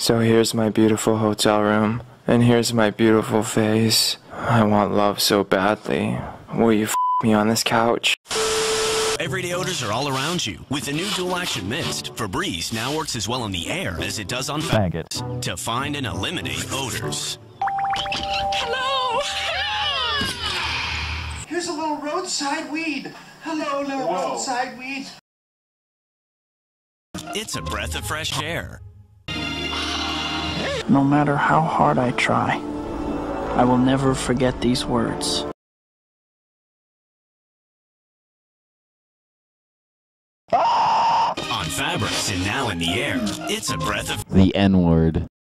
So here's my beautiful hotel room, and here's my beautiful face. I want love so badly. Will you f me on this couch? Everyday odors are all around you. With the new dual-action mist, Febreze now works as well in the air as it does on faggots to find and eliminate odors. Hello! Here's a little roadside weed. Hello, little roadside weed. It's a breath of fresh air. No matter how hard I try, I will never forget these words. On fabrics and now in the air, it's a breath of The N-word.